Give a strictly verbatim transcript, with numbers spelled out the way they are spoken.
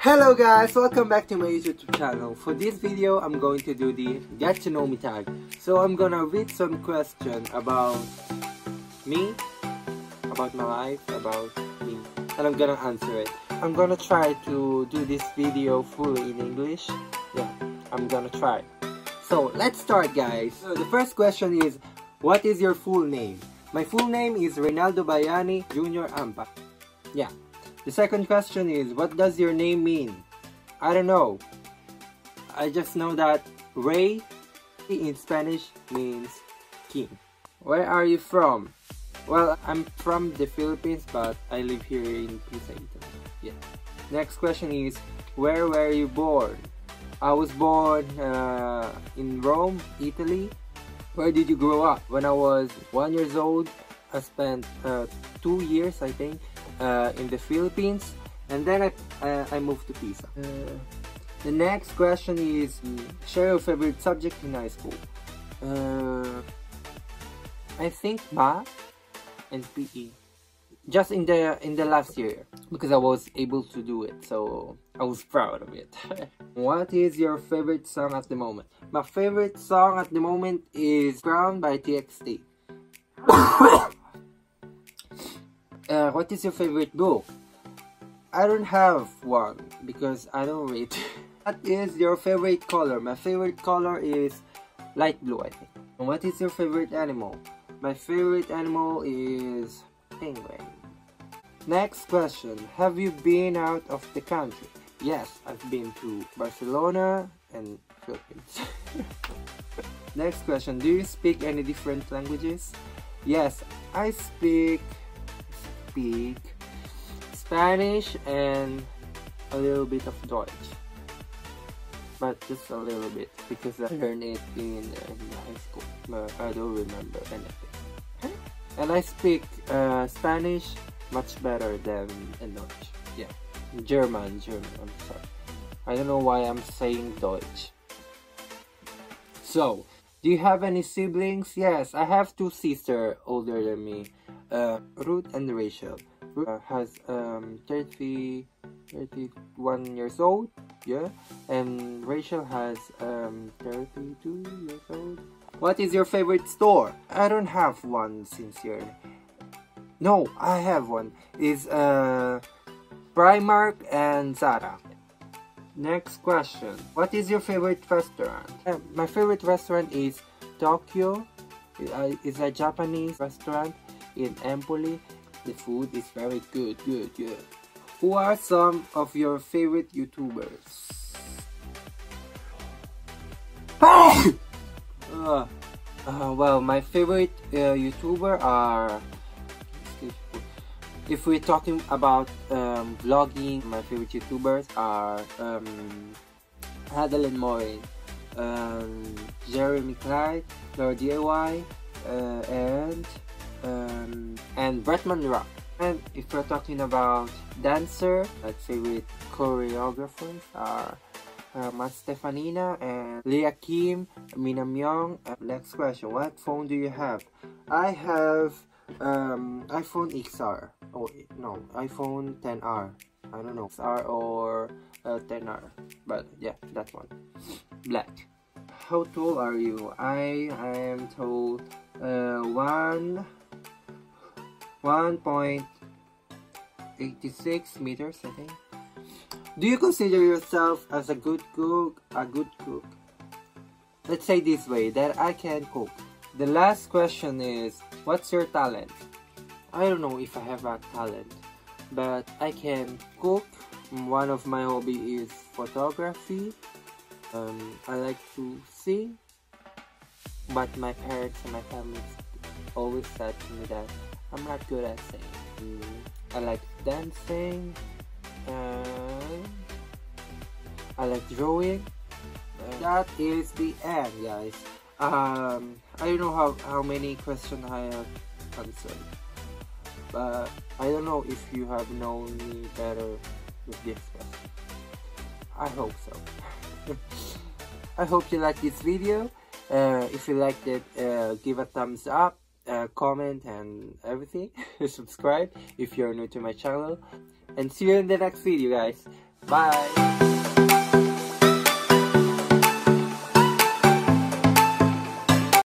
Hello guys, welcome back to my YouTube channel. For this video, I'm going to do the Get to Know Me tag. So I'm gonna read some questions about me, about my life, about me, and I'm gonna answer it. I'm gonna try to do this video fully in English. Yeah, I'm gonna try. So let's start guys. So the first question is, what is your full name? My full name is Reynaldo Bayani Junior Ampa. Yeah. The second question is, what does your name mean? I don't know. I just know that Rey in Spanish means king. Where are you from? Well, I'm from the Philippines, but I live here in Pisa, Italy. Yeah. Next question is, where were you born? I was born uh, in Rome, Italy. Where did you grow up? When I was one years old, I spent uh, two years, I think, Uh, in the Philippines, and then I, uh, I moved to Pisa. Uh, the next question is, share your favorite subject in high school. Uh, I think math and P E. Just in the in the last year, because I was able to do it, so I was proud of it. What is your favorite song at the moment? My favorite song at the moment is Crown by T X T. Uh, what is your favorite book? I don't have one because I don't read. What is your favorite color? My favorite color is light blue, I think. And what is your favorite animal? My favorite animal is penguin. Next question. Have you been out of the country? Yes, I've been to Barcelona and Philippines. Next question. Do you speak any different languages? Yes, I speak speak Spanish and a little bit of Deutsch, but just a little bit because I learned it in, in high school, but I don't remember anything. And I speak uh, Spanish much better than in Deutsch. Yeah, German, German. I'm sorry. I don't know why I'm saying Deutsch. So, do you have any siblings? Yes, I have two sisters older than me. Uh, Ruth and Rachel. Ruth uh, has um, thirty, thirty-one years old, yeah, and Rachel has um, thirty-two years old. What is your favorite store? I don't have one sincerely. No, I have one. It's uh, Primark and Zara. Next question. What is your favorite restaurant? Uh, my favorite restaurant is Tokyo. It's a Japanese restaurant in Empoli. The food is very good, good, good. Who are some of your favorite YouTubers? uh, uh, well, my favorite uh, YouTuber are, if we're talking about um, vlogging, my favorite YouTubers are um, Adeline Morin, um, Jeremy Clyde, Lord D I Y, uh, and Um, and Bretman Rock. And if we're talking about dancer, my favorite choreographers are uh, Matt Stefanina and Leah Kim, Mina Myung. Uh, next question, what phone do you have? I have um, iPhone X R. Oh no, iPhone ten R. I don't know, X R or uh, ten R, but yeah, that one. Black. How tall are you? I I am tall uh, one. one point eight six meters, I think. Do you consider yourself as a good cook? A good cook? Let's say this way, that I can cook. The last question is, what's your talent? I don't know if I have a talent, but I can cook. One of my hobby is photography. Um, I like to sing, but my parents and my family always said to me that I'm not good at singing. I like dancing, and I like drawing. And that is the end, guys. Um, I don't know how, how many questions I have answered, but I don't know if you have known me better with this question. I hope so. I hope you like this video. Uh, if you liked it, uh, give a thumbs up. Uh, comment and everything. Subscribe if you're new to my channel, and see you in the next video, guys. Bye!